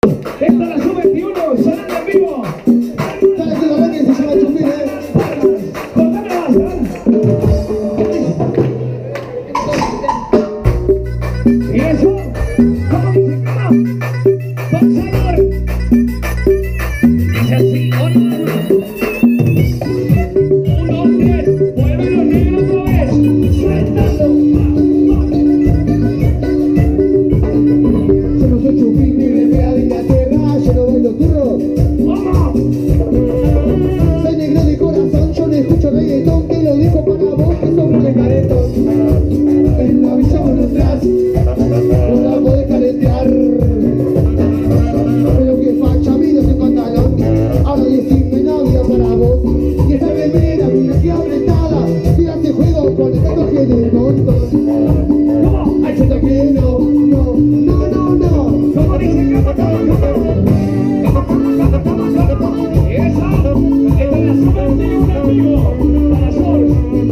Esta es la sub-21, sonando en vivo. Dale que lo ven que se llama Chupín, Contame la base, ¿y eso? ¿Cómo dice cama? Con sabor. Dice así, ¿o no? 1, 2, 3, vuelve los negros otra vez. Saltando. Yo no soy Chupín ni remera de Inglaterra, yo no bailo turro. ¡Vamos! Soy negro de corazón, yo no escucho reggaetón, te lo dejo para vos que sos un caretón. En la villa uno atrás, no la podés caretear. Pero que facha, mira ese pantalón, ahora decime novia para vos. Y esa remera, mira que apretada, mira este juego con el tatuaje del montón. ¿Cómo? Ay, yo te quiero, no, no, no, no. ¿Cómo dice cama, cama, cama? ¿Y eso? Esta es la sub-21 en vivo. Para Sol.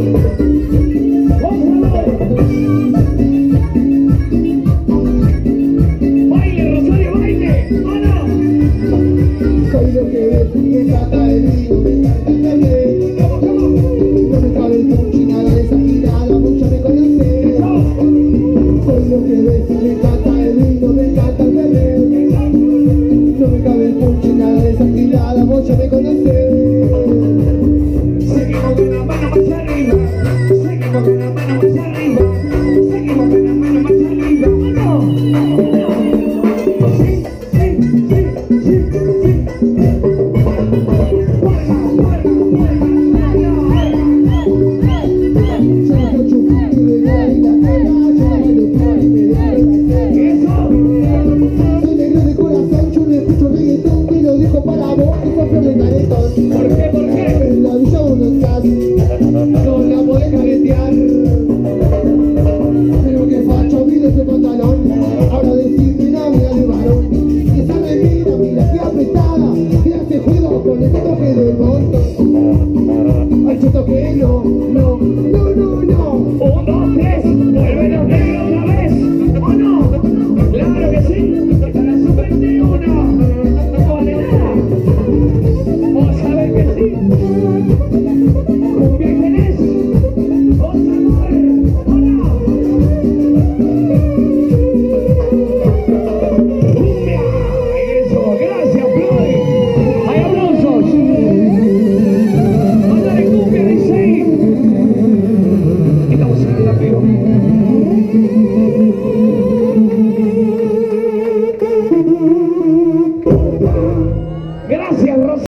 Baile, Rosario, baile. ¿O no? Soy lo que ves, me encanta el vino, me encanta el café. ¿Cómo, cómo? No me cabe el punchi, nada de esa girada, mucho me conoces. Soy lo que ves, me encanta el vino, me encanta el café. No me cabe el punchi, nada de esa girada, mucho me conoces. Seguimos con la mano más arriba. Seguimos con la mano más arriba. Seguimos con la mano más arriba. ¿O no? Sí, sí, sí, sí, sí. Yo no soy Chupín ni de la Inglaterra, yo no bailo turro ni me dejo de ¿Y eso? Soy negro de corazón, yo no escucho reggaetón, te lo dejo para vos que sos flor de caretón. ¿Por qué? ¿Por qué? En la villa uno estás, no la podés caretear. Pero que facho, mira ese pantalón, ahora decime novia de varón. Y esa remera, mira que apretada, mira ese juego con el tatuaje del montón. Ay, yo toqué, no, no, no, no, no. 1, 2, 3, vuelve los negros otra vez. ¿O no? Claro que sí. Esta es la sub-21. ¿Vale nada? ¿Vos sabés que sí? ¿Cumbia tenés? ¿Vos amor? ¿O no? ¡Cumbia! Eso, gracias, Floyd. Hay aplausos. Mándale cumbia, dice ahí. Estamos en el vivo. Gracias, Rosa.